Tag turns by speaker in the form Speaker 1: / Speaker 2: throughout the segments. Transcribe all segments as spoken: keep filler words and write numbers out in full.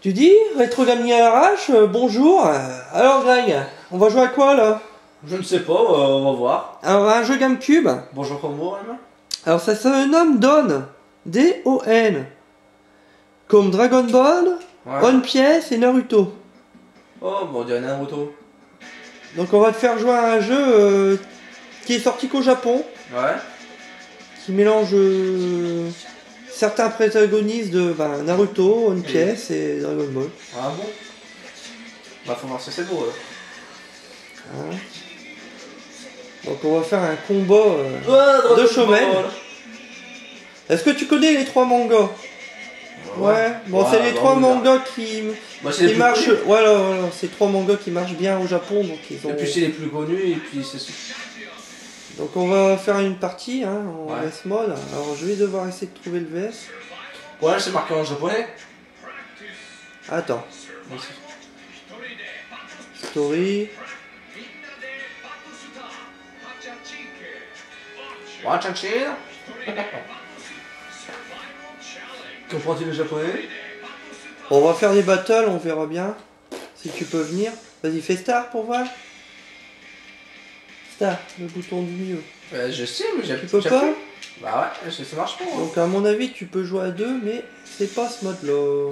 Speaker 1: Tu dis, Rétro Gaming à l'arrache, euh, bonjour. Alors Greg, on va jouer à quoi là?
Speaker 2: Je ne sais pas, euh, on va voir.
Speaker 1: Alors un jeu GameCube.
Speaker 2: Bonjour Combo, Emma.
Speaker 1: Alors ça se nomme Don. D O N. Comme Dragon Ball,
Speaker 2: Ouais.
Speaker 1: One Piece et Naruto.
Speaker 2: Oh, bon, on dirait Naruto.
Speaker 1: Donc on va te faire jouer à un jeu euh, qui est sorti qu'au Japon.
Speaker 2: Ouais.
Speaker 1: Qui mélange euh, certains protagonistes de ben, Naruto, One Piece et Dragon Ball.
Speaker 2: Ah bon? Bah faut voir si c'est beau là.
Speaker 1: Hein. Donc on va faire un combat euh,
Speaker 2: Ouais,
Speaker 1: de shonen. Est-ce que tu connais les trois mangas? Ouais, ouais. Bon
Speaker 2: ouais,
Speaker 1: c'est les
Speaker 2: bah,
Speaker 1: trois
Speaker 2: on
Speaker 1: mangas qui,
Speaker 2: bah,
Speaker 1: qui marchent. Voilà, voilà, c'est trois mangas qui marchent bien au Japon, donc ils ont.
Speaker 2: Et puis c'est les plus connus et puis c'est.
Speaker 1: Donc on va faire une partie hein, en
Speaker 2: Ouais.
Speaker 1: V S mode. Alors je vais devoir essayer de trouver le V S.
Speaker 2: Ouais, c'est marqué en japonais.
Speaker 1: Attends. Story.
Speaker 2: Wachanchir. Comprends-tu le japonais?
Speaker 1: On va faire des battles, on verra bien. Si tu peux venir. Vas-y, fais Star pour voir. Star, le bouton du milieu.
Speaker 2: Euh, je sais, mais j'ai
Speaker 1: Tu peux pas?
Speaker 2: Bah ouais, ça marche pas. Hein.
Speaker 1: Donc à mon avis, tu peux jouer à deux, mais c'est pas ce mode-là.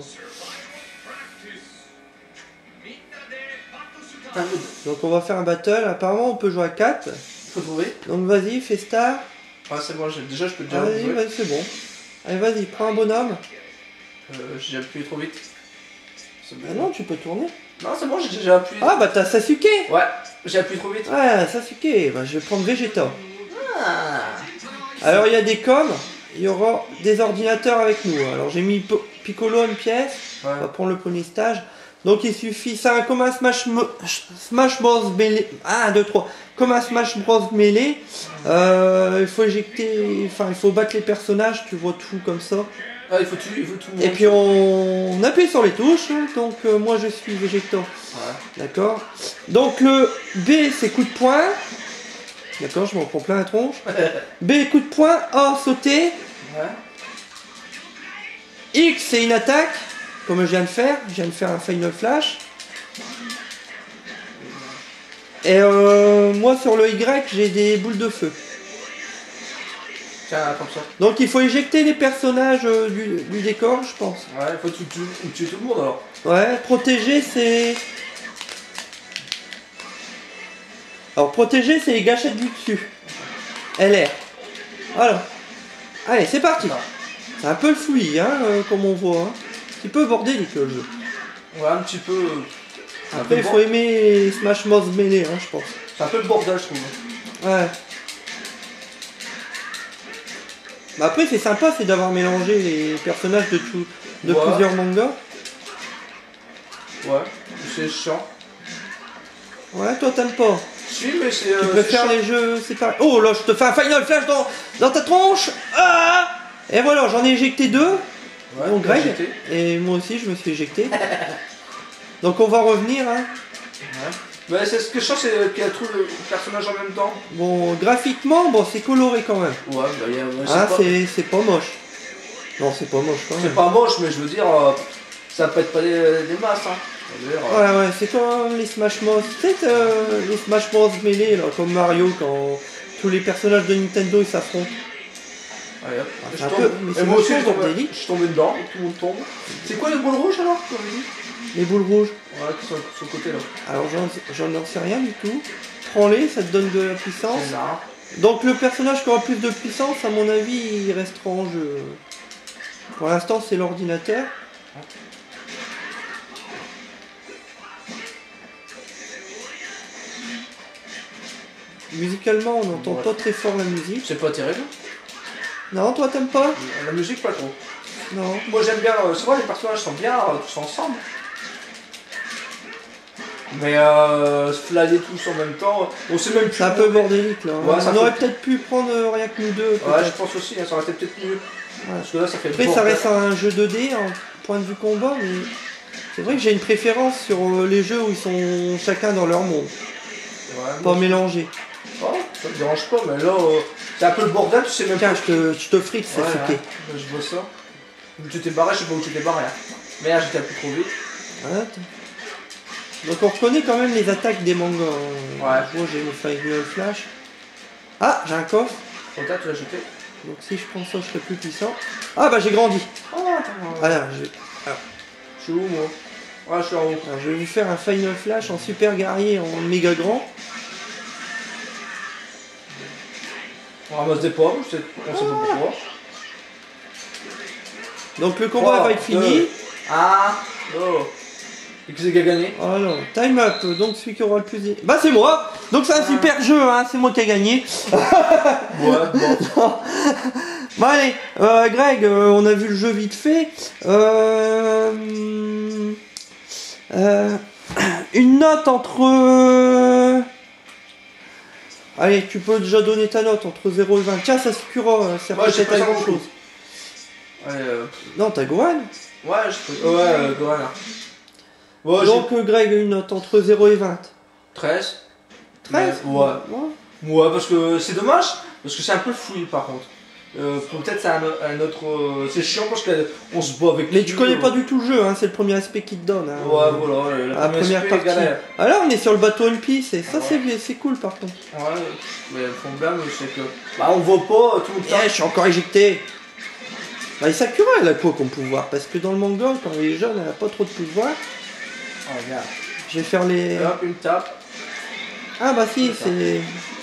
Speaker 1: Donc on va faire un battle. Apparemment, on peut jouer à quatre.
Speaker 2: Faut trouver.
Speaker 1: Donc vas-y, fais Star.
Speaker 2: Ah c'est bon, déjà je peux déjà
Speaker 1: Ah, vas-y,
Speaker 2: jouer.
Speaker 1: vas-y, c'est bon. Allez, vas-y, prends un bonhomme.
Speaker 2: Euh, j'ai appuyé trop vite.
Speaker 1: Ah non, tu peux tourner.
Speaker 2: Non, c'est bon, j'ai déjà appuyé.
Speaker 1: Ah bah t'as Sasuke.
Speaker 2: Ouais, j'ai appuyé trop vite.
Speaker 1: Ouais, Sasuke. Bah, je vais prendre Vegeta.
Speaker 2: Ah.
Speaker 1: Alors il y a des coms. Il y aura des ordinateurs avec nous. Alors j'ai mis Piccolo une pièce.
Speaker 2: Ouais.
Speaker 1: On va prendre le premier stage. Donc il suffit, c'est un comme un Smash, Mo Smash Bros Melee. un, deux, trois. Comme un Smash Bros Melee. Euh, il faut éjecter, enfin il faut battre les personnages, tu vois tout comme ça.
Speaker 2: Ah, il faut tout, il faut tout.
Speaker 1: Et puis on, on appuie sur les touches. Donc euh, moi je suis Vegeta.
Speaker 2: Ouais.
Speaker 1: D'accord. Donc le B c'est coup de poing. D'accord, je m'en prends plein la tronche. B coup de poing, A sauter.
Speaker 2: Ouais.
Speaker 1: X c'est une attaque. Comme je viens de faire, je viens de faire un Final Flash. Et euh, moi sur le Y, j'ai des boules de feu.
Speaker 2: Tiens, comme ça.
Speaker 1: Donc il faut éjecter les personnages euh, du, du décor, je pense.
Speaker 2: Ouais, il faut tuer, tuer, tuer tout le monde alors.
Speaker 1: Ouais, protéger c'est... Alors protéger c'est les gâchettes du dessus. L R. Voilà. Allez, c'est parti. C'est un peu le fouillis, hein, euh, comme on voit. Hein. Un petit peu bordélique le jeu.
Speaker 2: Ouais, un petit peu.
Speaker 1: Après, il faut aimer Smash Bros Melee, hein, je pense.
Speaker 2: C'est un peu le bordel, je trouve.
Speaker 1: Ouais. Bah après, c'est sympa, c'est d'avoir mélangé les personnages de, tout, de
Speaker 2: ouais.
Speaker 1: plusieurs mangas.
Speaker 2: Ouais, c'est chiant.
Speaker 1: Ouais, toi t'aimes pas.
Speaker 2: Si, mais c'est.
Speaker 1: Tu
Speaker 2: euh,
Speaker 1: préfères les jeux séparés. Oh là, je te fais un Final Flash dans, dans ta tronche. Ah. Et voilà, j'en ai éjecté deux.
Speaker 2: Ouais,
Speaker 1: Bon, Greg.
Speaker 2: éjecté.
Speaker 1: Et moi aussi, je me suis éjecté. Donc on va revenir. Hein.
Speaker 2: Ouais. Mais c'est ce que je sens, c'est qu'il y a tous les personnages en même temps.
Speaker 1: Bon, graphiquement, bon, c'est coloré quand même.
Speaker 2: Ouais, bah il y a.
Speaker 1: Ah,
Speaker 2: pas...
Speaker 1: c'est pas moche. Non, c'est pas moche quand même.
Speaker 2: C'est pas moche, mais je veux dire, euh, ça peut être pas des, des masses. Hein. Je veux dire, euh...
Speaker 1: Ouais, ouais, c'est comme les Smash Bros. Tu sais, euh, les Smash Bros Melee, là, comme Mario, quand tous les personnages de Nintendo ils s'affrontent.
Speaker 2: Allez, hop.
Speaker 1: Ah,
Speaker 2: Je
Speaker 1: c'est un
Speaker 2: tombe.
Speaker 1: peu- mais
Speaker 2: Et
Speaker 1: c'est
Speaker 2: moi aussi, je
Speaker 1: vachement
Speaker 2: tombe,
Speaker 1: bordélique.
Speaker 2: je suis tombé dedans, tout le monde tombe. C'est quoi les boules rouges alors comme on dit?
Speaker 1: Les boules rouges.
Speaker 2: Ouais, qui sont sur le côté là.
Speaker 1: Alors j'en j'en sais rien du tout. Prends-les, ça te donne de la puissance.
Speaker 2: C'est ça.
Speaker 1: Donc le personnage qui aura plus de puissance, à mon avis, il restera en jeu. Pour l'instant, c'est l'ordinateur. Musicalement, on n'entend
Speaker 2: Ouais.
Speaker 1: pas très fort la musique.
Speaker 2: C'est pas terrible.
Speaker 1: Non, toi t'aimes pas?
Speaker 2: La musique, pas trop.
Speaker 1: Non.
Speaker 2: Moi j'aime bien, euh, c'est vrai, les personnages sont bien euh, tous ensemble. Mais euh, se flatter tous en même temps, on sait même plus.
Speaker 1: C'est un peu bordélique là.
Speaker 2: Ouais, ça
Speaker 1: on aurait
Speaker 2: fait-
Speaker 1: peut-être pu prendre euh, rien que nous deux.
Speaker 2: Ouais,
Speaker 1: peut-être.
Speaker 2: je pense aussi, hein, ça aurait été peut-être mieux.
Speaker 1: Ouais.
Speaker 2: Parce que là, ça fait le
Speaker 1: Après, ça
Speaker 2: bordel.
Speaker 1: reste un jeu deux D en point de vue combat, mais c'est vrai que j'ai une préférence sur euh, les jeux où ils sont chacun dans leur monde,
Speaker 2: Ouais,
Speaker 1: pas
Speaker 2: moi,
Speaker 1: mélangés.
Speaker 2: oh, ça me dérange pas, mais là, euh, c'est un peu le bordel, tu sais même
Speaker 1: Tiens,
Speaker 2: pas.
Speaker 1: je te, je te frite, c'est
Speaker 2: Ouais,
Speaker 1: friqué.
Speaker 2: hein, je vois ça. Tu t'es barré, je sais pas où tu t'es barré. Hein. Merde, j'étais plus trop vite.
Speaker 1: Attends. Donc on reconnaît quand même les attaques des mangas.
Speaker 2: Ouais.
Speaker 1: Moi j'ai une Final Flash. Ah, j'ai un coffre.
Speaker 2: Regarde, tu l'as jeté.
Speaker 1: Donc si je prends ça, je serai plus puissant. Ah bah j'ai grandi.
Speaker 2: Oh, attends.
Speaker 1: Alors, je... Alors,
Speaker 2: Je suis où, moi? Ouais, je suis en haut.
Speaker 1: alors, je vais vous faire un Final Flash en super guerrier, en méga grand.
Speaker 2: On ramasse des pommes, je sais, on sait pas pourquoi.
Speaker 1: Donc le combat
Speaker 2: trois,
Speaker 1: va être fini.
Speaker 2: deux, un, oh. Et qui c'est qui a gagné?
Speaker 1: Alors, time up, donc celui qui aura le plus... Bah c'est moi. Donc c'est un super jeu, hein, c'est moi qui ai gagné.
Speaker 2: Ouais, bon.
Speaker 1: Bon allez, euh, Greg, euh, on a vu le jeu vite fait. Euh, euh, une note entre... euh, Allez, tu peux déjà donner ta note entre zéro et vingt. Tiens, ça Sakura, c'est
Speaker 2: Ouais, j'ai
Speaker 1: peut-être
Speaker 2: pas ça
Speaker 1: quelque
Speaker 2: beaucoup.
Speaker 1: chose.
Speaker 2: Ouais, euh...
Speaker 1: Non, t'as Gohan.
Speaker 2: ouais, je peux. Ouais, euh, Gohan. Ouais, j'ai
Speaker 1: Donc euh, Greg, une note entre zéro et vingt.
Speaker 2: treize.
Speaker 1: treize.
Speaker 2: Mais, ouais. Ouais, parce que c'est dommage, parce que c'est un peu fouillé par contre. Euh, peut-être c'est un, un autre. Euh, c'est chiant parce qu'on se bat avec.
Speaker 1: Mais
Speaker 2: lui,
Speaker 1: tu connais
Speaker 2: euh,
Speaker 1: pas du tout le jeu, hein, c'est le premier aspect qu'il te donne. Hein.
Speaker 2: Ouais, voilà, la,
Speaker 1: La première
Speaker 2: aspect,
Speaker 1: partie.
Speaker 2: galère.
Speaker 1: Alors on est sur le bateau One Piece et ça
Speaker 2: Ouais.
Speaker 1: c'est c'est cool par contre.
Speaker 2: Ouais, mais le problème c'est que. Bah, on voit pas tout le temps.
Speaker 1: Eh, je suis encore éjecté. Bah, et Sakura elle a quoi comme pouvoir? Parce que dans le manga, quand elle est jeune, elle a pas trop de pouvoir.
Speaker 2: Oh, regarde.
Speaker 1: Je vais faire les.
Speaker 2: Et hop, une tape.
Speaker 1: Ah bah si,
Speaker 2: C'est ça.
Speaker 1: c'est.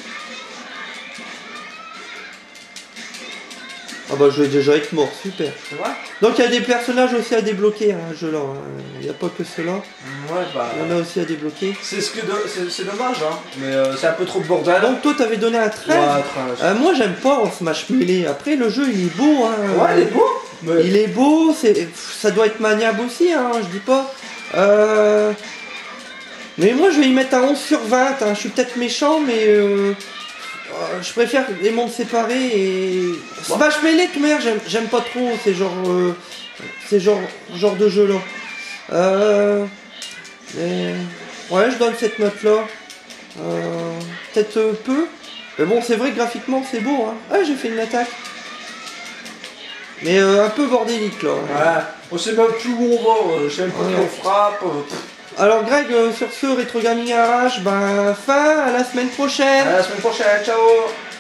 Speaker 1: Ah bah je vais déjà être mort, super.
Speaker 2: C'est vrai?
Speaker 1: Donc il y a des personnages aussi à débloquer, hein, jeu là. hein. Il n'y a pas que ceux-là.
Speaker 2: Ouais, bah.
Speaker 1: Il y en a aussi à débloquer.
Speaker 2: C'est ce que de- c'est c'est dommage, hein. Mais euh, c'est un peu trop de bordel.
Speaker 1: Donc toi t'avais donné un treize.
Speaker 2: Ouais, treize.
Speaker 1: Euh, moi j'aime pas en Smash Melee. Après le jeu il est beau. Hein.
Speaker 2: Ouais, il est beau. Mais...
Speaker 1: Il est beau, c'est, ça doit être maniable aussi, hein, je dis pas. Euh... Mais moi je vais y mettre un onze sur vingt, hein. Je suis peut-être méchant, mais euh... euh, je préfère les mondes séparés et... Smash Melee, de toute manière, j'aime, j'aime pas trop ces genres, euh... ces genres, genre de jeux là. Euh... Mais... Ouais, je donne cette note là. Euh... Peut-être euh, peu. Mais bon, c'est vrai que graphiquement c'est beau, hein. Ah, j'ai fait une attaque. Mais euh, un peu bordélique là.
Speaker 2: Ouais, on sait même plus où on va, euh, je sais même pas
Speaker 1: Ouais.
Speaker 2: qui on frappe. euh, pff.
Speaker 1: Alors Greg, euh, sur ce, Retro Gaming Arrache, ben fin, à la semaine prochaine.
Speaker 2: À la semaine prochaine, ciao.